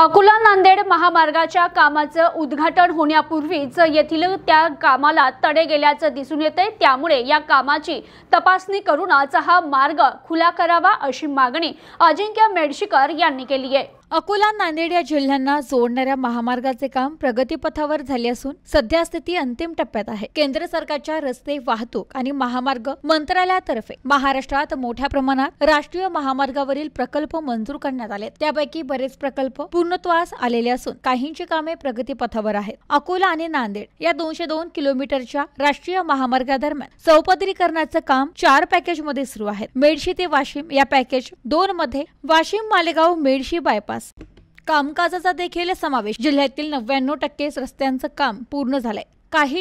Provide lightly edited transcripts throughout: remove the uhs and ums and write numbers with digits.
अकोला नांदेड महामार्गाच्या कामाचं उद्घाटन होण्यापूर्वीच येथील त्या कामाला तडे गेल्याचं दिसून येते। त्यामुळे या कामाची तपासणी करूनच हा मार्ग खुला करावा अशी मागणी अजिंक्य मेडशीकर यांनी केली आहे। अकोला नांदेड या जिल्ह्यांना जोडणाऱ्या महामार्गाचे काम प्रगतीपथावर झाले असून सध्या स्थिती अंतिम टप्प्यात आहे। केंद्र सरकारच्या रस्ते वाहतूक आणि महामार्ग मंत्रालयातर्फे महाराष्ट्रात मोठ्या प्रमाणात राष्ट्रीय महामार्गावरील प्रकल्प मंजूर करण्यात आले। त्यापैकी बरेच प्रकल्प पूर्णत्वास आलेले असून काहींची कामे प्रगतीपथावर आहेत। अकोला आणि नांदेड या 202 किलोमीटरच्या राष्ट्रीय महामार्गादरम्यान चौपदरीकरणाचे काम 4 पॅकेज मध्ये सुरू आहे। मेडशी ते वाशिम या पॅकेज 2 मध्ये वाशिम मालेगाव मेडशी बायपास कामकाजाचा देखील समावेश। जिल्ह्यातील 99% रस्त्यांचं काम पूर्ण झालंय। काही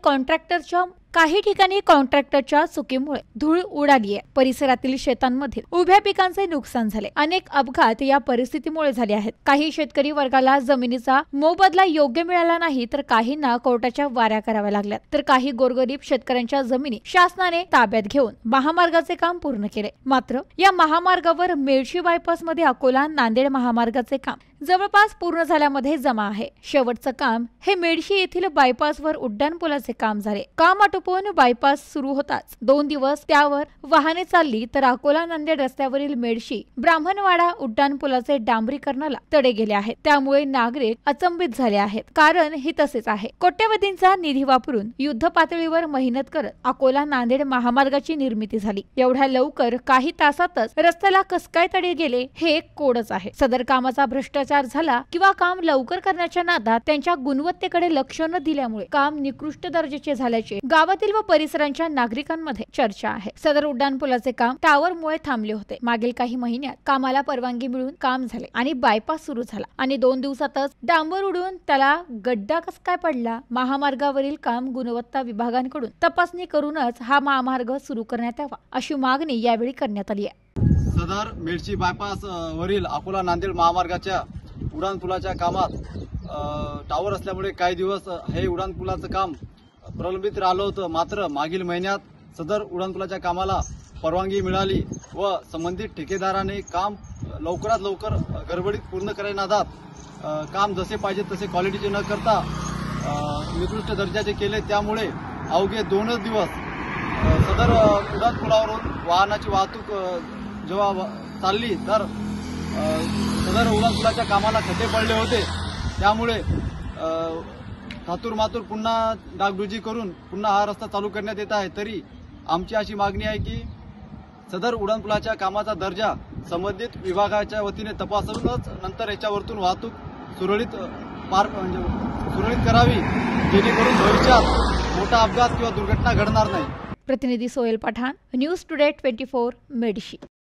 ठिकाणी कॉन्ट्रॅक्टरच्या चुकीमुळे धूळ उडाली आहे। परिसरातील शेतांमधील उभ्या पिकांचे नुकसान झाले। अनेक अपघात या परिस्थितीमुळे झाले आहेत। काही शेतकरी वर्गाला जमिनीचा मोबदला योग्य मिळाला नाही तर काहींना कोर्टाच्या वाऱ्या कराव्या लागल्या, तर काही गोरगरीब शेतकऱ्यांच्या जमिनी शासनाने ताब्यात घेऊन महामार्गाचे काम पूर्ण केले। मात्र या महामार्गावर मेडशी बायपास मध्ये अकोला नांदेड महामार्गाचे काम जवळपास पूर्ण झाल्यामध्ये जमा आहे। शेवटचं काम हे मेडशी येथील बायपासवर उड्डाणपुलाचे काम झाले। काम आटोपून बायपास सुरू होताच 2 दिवस त्यावर वाहने चालली तर अकोला नांदेड रस्त्यावरील मेडशी ब्राह्मणवाडा उड्डाणपुलाचे डांबरीकरणाला तडे गेले आहेत। त्यामुळे नागरिक अचंबित झाले आहेत। कारण हे तसेच आहे। कोट्यवधींचा निधी वापरून युद्ध पातळीवर मेहनत करत अकोला नांदेड महामार्गाची निर्मिती झाली। एवढ्या लवकर काही तासातच रस्त्याला कस काय तडे गेले हे एक कोडच आहे। सदर कामाचा भ्रष्टाचार झाला किंवा काम लवकर करण्याच्या नादात त्यांच्या गुणवत्तेकडे लक्ष न दिल्यामुळे काम निकृष्ट दर्जाचे झाल्याचे गावातील व परिसरांच्या नागरिकांमध्ये चर्चा आहे। सदर उड्डाणपुलाचे काम टावरमुळे थांबले होते। मागील काही महिन्यात कामाला परवानगी मिळून काम झाले आणि बायपास सुरू झाला आणि 2 दिवसातच डांबर उडून त्याला गड्डा कस काय पडला। महामार्गावरील काम गुणवत्ता विभागांकडून तपासणी करूनच हा महामार्ग सुरू करण्यात यावा अशी मागणी यावेळी करण्यात आली आहे। सदर मेडशी बायपास वरील अकोला नांदेड महामार्गाच्या उड्डाणपुलाच्या कामात टावर असल्यामुळे काही दिवस हे उड्डाणपुलाचं काम प्रलंबित राहिलं होतं। मात्र मागील महिन्यात सदर उड्डाणपुलाच्या कामाला परवानगी मिळाली व संबंधित ठेकेदाराने काम लवकरात लवकर गडबडीत पूर्ण करण्याच्या नादात काम जसे पाहिजे तसे क्वालिटीचे न करता निकृष्ट दर्जाचे केले। त्यामुळे अवघे 2च दिवस सदर उड्डाणपुलावरून वाहनाची वाहतूक जेव्हा चालली तर सदर उड्डाणपुलाच्या कामाला खड्डे पडले होते। त्यामुळे थातूर पुन्हा डागडुजी करून पुन्हा हा रस्ता चालू करण्यात येत आहे। तरी आमची अशी मागणी आहे की सदर उड्डाणपुलाच्या कामाचा दर्जा संबंधित विभागाच्या वतीने तपासूनच नंतर याच्यावरतून वाहतूक सुरळीत करावी, जेणेकरून भविष्यात मोठा अपघात किंवा दुर्घटना घडणार नाही। प्रतिनिधी सोहेल पठाण, न्यूज टुडे 24 मेडशी।